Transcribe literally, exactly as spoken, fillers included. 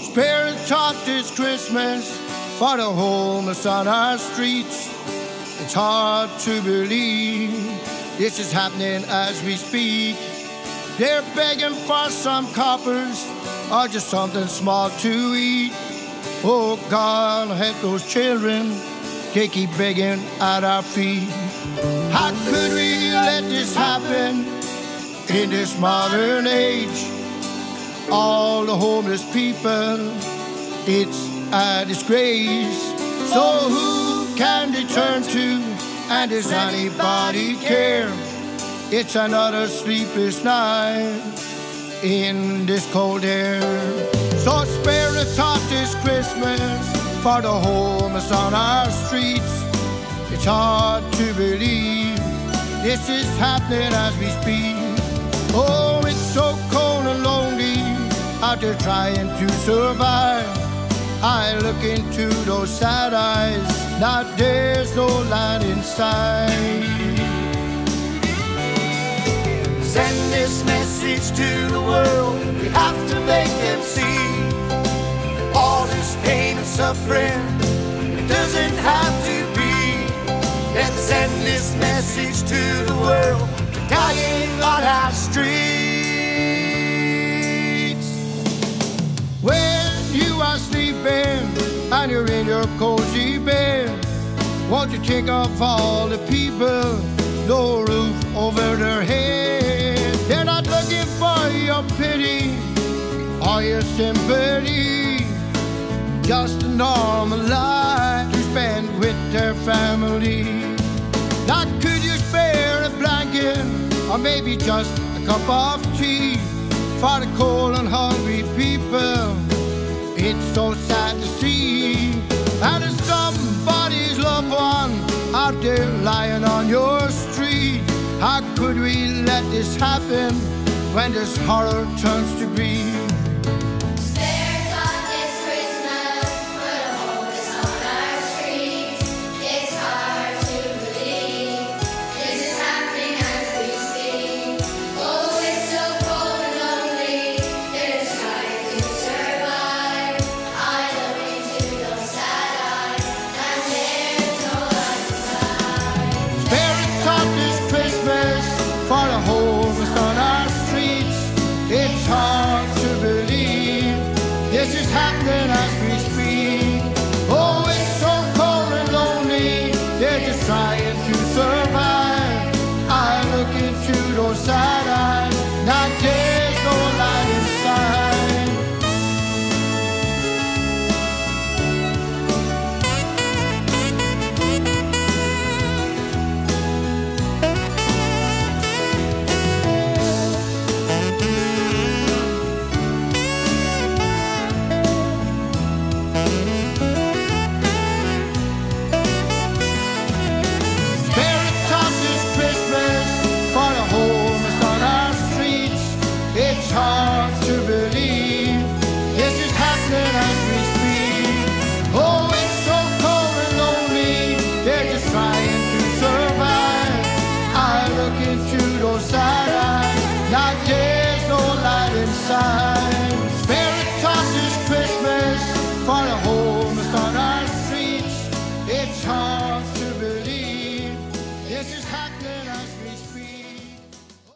Spare a thought this Christmas for the homeless on our streets. It's hard to believe this is happening as we speak. They're begging for some coppers or just something small to eat. Oh God, help those children, they keep begging at our feet. How could we let this happen in this modern age? All the homeless people, it's a disgrace. So who can they turn to, and does anybody care? It's another sleepless night in this cold air. So spare a thought this Christmas for the homeless on our streets. It's hard to believe this is happening as we speak. Oh, it's so cold and lonely out there trying to survive. I look into those sad eyes, now there's no light inside. Send this message to the world, we have to make them see. All this pain and suffering, it doesn't have to be. Let's send this message to the world, we're dying on our streets. When you are sleeping and you're in your cozy bed, won't you think of all the people, no roof over their head? They're not looking for your pity or your sympathy, just a normal life to spend with their family. Now could you spare a blanket or maybe just a cup of tea for the cold and hungry people? It's so sad to see. And there's somebody's loved one out there lying on your street. How could we let this happen when this horror turns to greed?